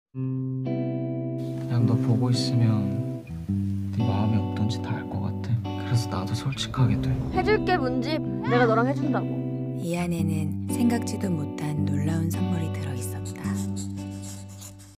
그냥 너 보고 있으면 네 마음이 어떤지 다 알 것 같아. 그래서 나도 솔직하게 돼. 해줄게 문집. 내가 너랑 해준다고. 이 안에는 생각지도 못한 놀라운 선물이 들어있었다.